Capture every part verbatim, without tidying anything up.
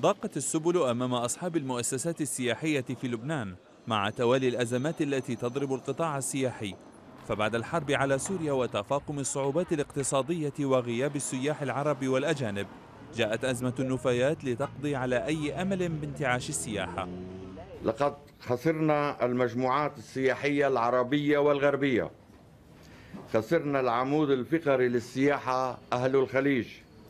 ضاقت السبل أمام أصحاب المؤسسات السياحية في لبنان مع توالي الأزمات التي تضرب القطاع السياحي. فبعد الحرب على سوريا وتفاقم الصعوبات الاقتصادية وغياب السياح العرب والأجانب، جاءت أزمة النفايات لتقضي على أي أمل بانتعاش السياحة. لقد خسرنا المجموعات السياحية العربية والغربية، خسرنا العمود الفقري للسياحة أهل الخليج،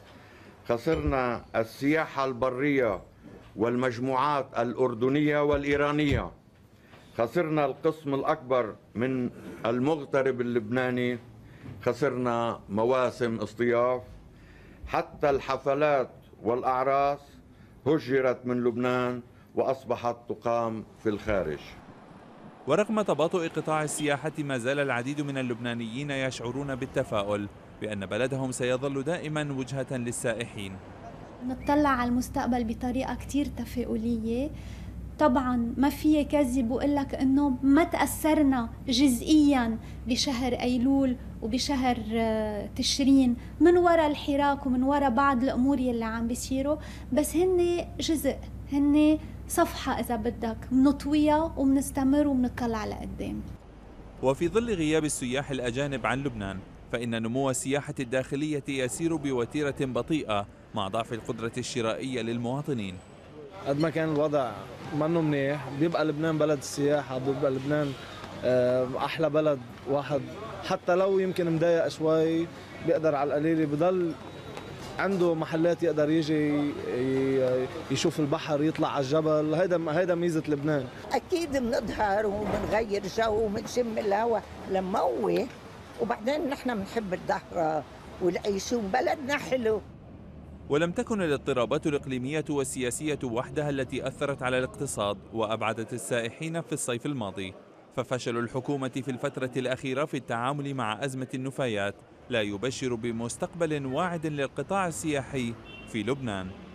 خسرنا السياحة البرية والمجموعات الأردنية والإيرانية، خسرنا القسم الأكبر من المغترب اللبناني، خسرنا مواسم اصطياف، حتى الحفلات والأعراس هجرت من لبنان وأصبحت تقام في الخارج. ورغم تباطؤ قطاع السياحة ما زال العديد من اللبنانيين يشعرون بالتفاؤل بأن بلدهم سيظل دائما وجهة للسائحين. نطلع على المستقبل بطريقة كتير تفاؤلية. طبعا ما في كذب وأقول لك انه ما تأثرنا جزئيا بشهر ايلول وبشهر تشرين من وراء الحراك ومن وراء بعض الامور يلي عم بيصيروا، بس هن جزء، هن صفحة إذا بدك منطويها ومنستمر ومنطلع لقدام. وفي ظل غياب السياح الأجانب عن لبنان، فإن نمو السياحة الداخلية يسير بوتيرة بطيئة مع ضعف القدرة الشرائية للمواطنين. قد ما كان الوضع منه منيح، بيبقى لبنان بلد السياحة، بيبقى لبنان أحلى بلد. واحد حتى لو يمكن مضايق شوي بيقدر على القليل بضل عنده محلات يقدر يجي يشوف البحر، يطلع على الجبل. هيدا هيدا ميزة لبنان. أكيد بنظهر وبنغير جو وبنشم الهواء لموه، وبعدين نحن بنحب الظهر والعيش وبلدنا حلو. ولم تكن الاضطرابات الإقليمية والسياسية وحدها التي أثرت على الاقتصاد وأبعدت السائحين في الصيف الماضي، ففشل الحكومة في الفترة الأخيرة في التعامل مع أزمة النفايات لا يبشر بمستقبل واعد للقطاع السياحي في لبنان.